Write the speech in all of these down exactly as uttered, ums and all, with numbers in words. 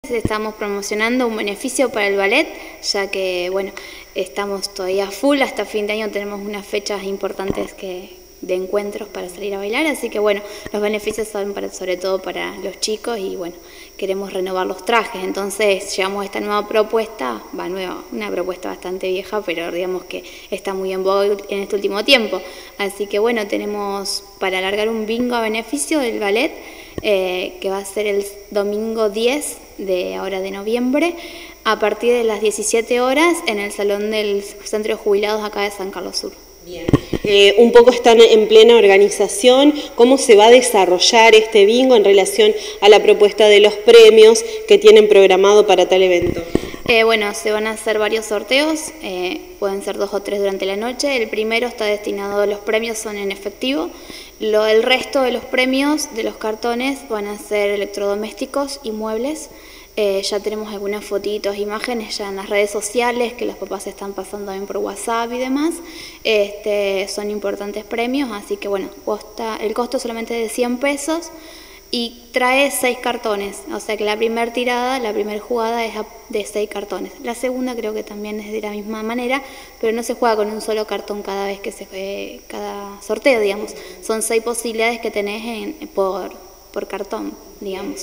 estamos promocionando un beneficio para el ballet, ya que, bueno, estamos todavía full, hasta fin de año tenemos unas fechas importantes que, de encuentros para salir a bailar, así que, bueno, los beneficios son para, sobre todo para los chicos y, bueno, queremos renovar los trajes, entonces llevamos esta nueva propuesta, va nueva, una propuesta bastante vieja, pero digamos que está muy en boga en este último tiempo, así que, bueno, tenemos para alargar un bingo a beneficio del ballet, eh, que va a ser el domingo diez de ahora de noviembre, a partir de las diecisiete horas en el salón del Centro de Jubilados acá de San Carlos Sur. Bien. Eh, un poco están en plena organización. ¿Cómo se va a desarrollar este bingo en relación a la propuesta de los premios que tienen programado para tal evento? Eh, bueno, se van a hacer varios sorteos, eh, pueden ser dos o tres durante la noche. El primero está destinado a los premios, son en efectivo. Lo, el resto de los premios de los cartones van a ser electrodomésticos y muebles. Eh, ya tenemos algunas fotitos, imágenes ya en las redes sociales que los papás están pasando también por WhatsApp y demás. Este, son importantes premios, así que bueno, costa, el costo solamente de cien pesos y trae seis cartones. O sea que la primera tirada, la primera jugada es de seis cartones. La segunda creo que también es de la misma manera, pero no se juega con un solo cartón cada vez que se juegue, cada sorteo, digamos. Son seis posibilidades que tenés en, por, por cartón, digamos.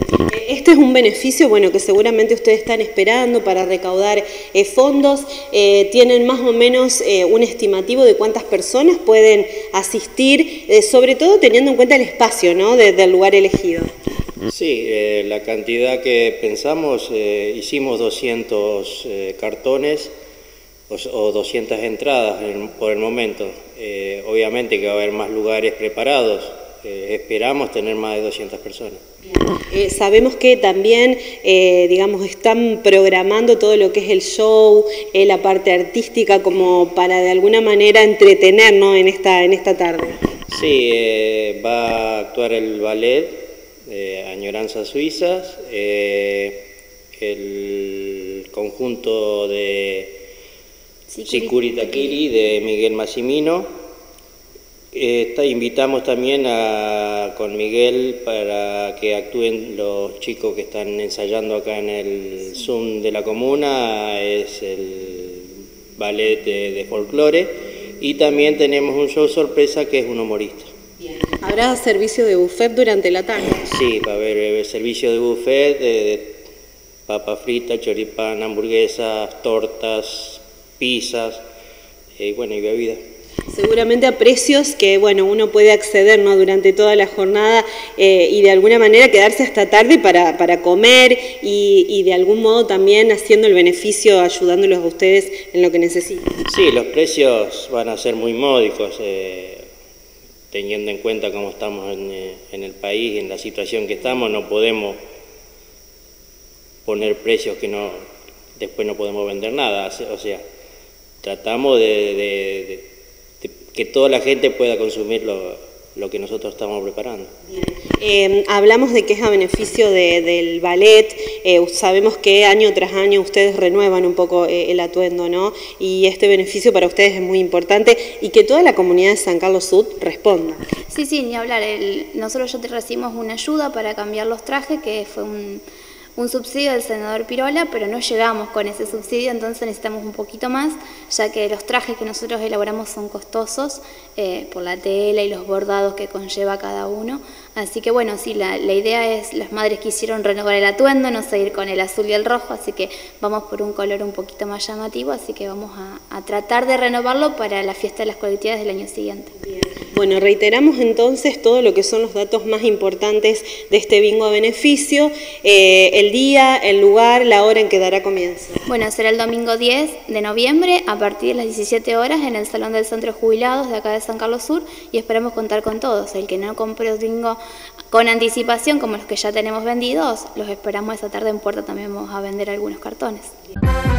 Este es un beneficio, bueno, que seguramente ustedes están esperando para recaudar eh, fondos. Eh, ¿Tienen más o menos eh, un estimativo de cuántas personas pueden asistir, eh, sobre todo teniendo en cuenta el espacio, ¿no?, de, del lugar elegido? Sí, eh, la cantidad que pensamos, eh, hicimos doscientos eh, cartones o, o doscientas entradas en, por el momento. Eh, obviamente que va a haber más lugares preparados. Eh, esperamos tener más de doscientas personas. Eh, sabemos que también, eh, digamos, están programando todo lo que es el show, eh, la parte artística, como para de alguna manera entretener, ¿no?, en esta, en esta tarde. Sí, eh, va a actuar el ballet, eh, Añoranzas Suizas, eh, el conjunto de Sicuri Taquiri de Miguel Massimino. Eh, invitamos también a, con Miguel para que actúen los chicos que están ensayando acá en el Zoom de la comuna, es el ballet de, de folclore, y también tenemos un show sorpresa que es un humorista. ¿Habrá servicio de buffet durante la tarde? Sí, va a haber eh, servicio de buffet, de, de papa frita, choripán, hamburguesas, tortas, pizzas, y eh, bueno, y bebida. Seguramente a precios que, bueno, uno puede acceder, ¿no?, durante toda la jornada eh, y de alguna manera quedarse hasta tarde para, para comer y, y de algún modo también haciendo el beneficio, ayudándolos a ustedes en lo que necesiten. Sí, los precios van a ser muy módicos, eh, teniendo en cuenta cómo estamos en, en el país, en la situación que estamos, no podemos poner precios que no después no podemos vender nada, o sea, tratamos de... de, de que toda la gente pueda consumir lo, lo que nosotros estamos preparando. Eh, hablamos de que es a beneficio de, del ballet, eh, sabemos que año tras año ustedes renuevan un poco eh, el atuendo, ¿no?, y este beneficio para ustedes es muy importante y que toda la comunidad de San Carlos Sud responda. Sí, sí, ni hablar, el, nosotros ya te recibimos una ayuda para cambiar los trajes, que fue un... un subsidio del senador Pirola, pero no llegamos con ese subsidio, entonces necesitamos un poquito más, ya que los trajes que nosotros elaboramos son costosos eh, por la tela y los bordados que conlleva cada uno. Así que bueno, sí, la, la idea es, las madres quisieron renovar el atuendo, no seguir con el azul y el rojo, así que vamos por un color un poquito más llamativo, así que vamos a, a tratar de renovarlo para la fiesta de las colectividades del año siguiente. Bueno, reiteramos entonces todo lo que son los datos más importantes de este bingo a beneficio, eh, el día, el lugar, la hora en que dará comienzo. Bueno, será el domingo diez de noviembre a partir de las diecisiete horas en el Salón del Centro de Jubilados de acá de San Carlos Sur y esperamos contar con todos. El que no compre el bingo con anticipación, como los que ya tenemos vendidos, los esperamos esa tarde en puerta, también vamos a vender algunos cartones.